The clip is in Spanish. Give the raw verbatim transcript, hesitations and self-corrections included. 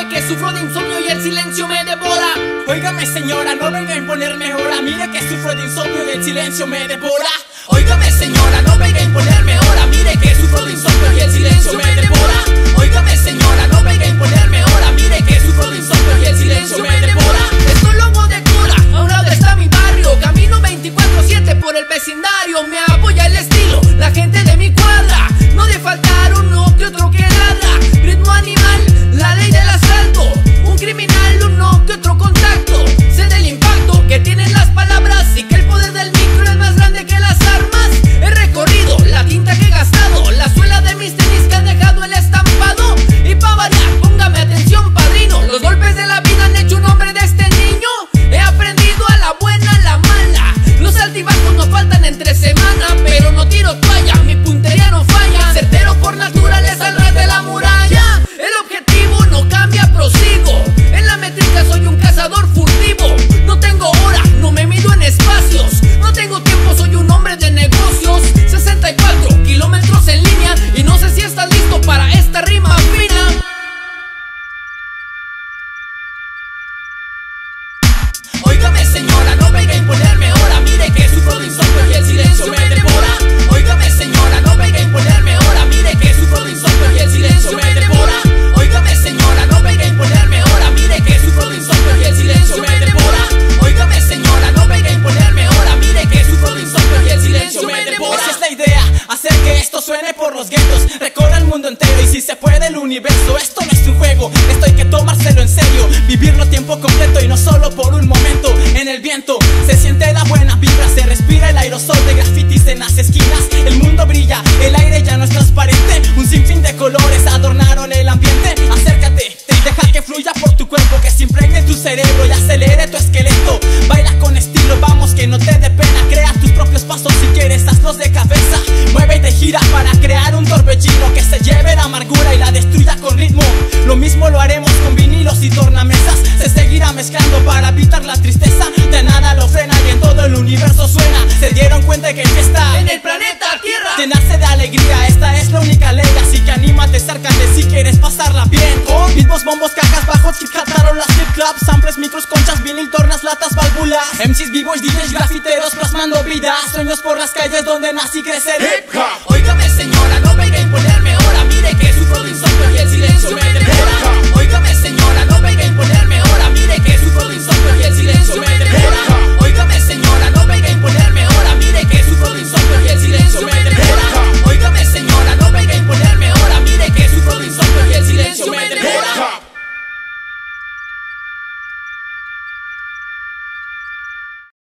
mire que sufro de insomnio y el silencio me devora. Óigame señora, no venga a imponerme hora. Mire que sufro de insomnio y el silencio me devora. Óigame señora, no venga a imponerme hora. Mire que sufro de insomnio y el silencio me devora. Óigame señora, no venga a imponerme hora. Mire que sufro de insomnio y el silencio me devora. Estoy loco de cura, ahora dónde está mi barrio. Camino veinticuatro siete por el vecindario. Me apoya el estilo, la gente de mi cuadra. No de faltar uno que otro que ladra. Ritmo animal, la ley del asalto. Un criminal, uno que otro contacto. Sé del impacto que tienen las palabras y que el poder del micro es más grande que las armas. He recorrido la tinta que he gastado, la suela de mis tenis que han dejado el estampado. Y pa' variar, póngame atención padrino, los golpes de la vida han hecho un hombre de este niño. He aprendido a la buena, a la mala. Los altibajos no faltan entre semana, pero no tiro toalla, mi puntería no falla. Certero por naturaleza al ras de la muralla. El objetivo no cambia, prosigo. En la métrica soy un cazador furtivo. No tengo hora, no me mido en espacios. No tengo tiempo, soy un hombre de negocios. Sesenta y cuatro kilómetros en línea. Y no sé si estás listo para esta rima fina. Óigame señora, no venga a imponerme hora. Mire que sufro de insomnio y el silencio me devora. Óigame señora, no venga a imponerme hora. Mire que sufro de insomnio y el silencio me devora. Óigame señora, no venga a imponerme hora. Mire que sufro de insomnio y el silencio me devora. Óigame señora, no venga a imponerme hora. Mire que sufro de insomnio y el silencio me devora. Esa es la idea, hacer que esto suene por los guetos. Recorre el mundo entero y si se puede el universo. Esto no es un juego, esto hay que tomárselo en serio. Vivirlo tiempo completo y no solo por un momento. En el viento se siente la buena vibra, se respira el aerosol de grafitis en las esquinas. El mundo brilla, el aire ya no es transparente. Un sinfín de colores adornaron el ambiente. Acércate y deja que fluya por tu cuerpo, que se impregne tu cerebro y acelere tu esqueleto. Baila con estilo, vamos, que no te dé pena. Crea tus propios pasos si quieres, hazlos de cabeza. Mueve y te gira para crear un torbellino que se lleve la amargura y la destruya con ritmo. Lo mismo lo haremos con vinilos y tornamesas. Se seguirá mezclando para evitar la tristeza. De nada lo frena y en todo el universo suena. Se dieron cuenta de que está En el planeta Tierra te nace de alegría, esta es la única ley. Así que anímate, acércate si quieres pasarla bien. Con beatbox, bombos, cajas, bajos, hip tarolas, flip clubs, samples, micros, conchas, vinil, tornas, latas, válvulas. M Cs, b-boys, D Js, grafiteros plasmando vidas. Sueños por las calles donde nací crecer. Hip hop. Óigame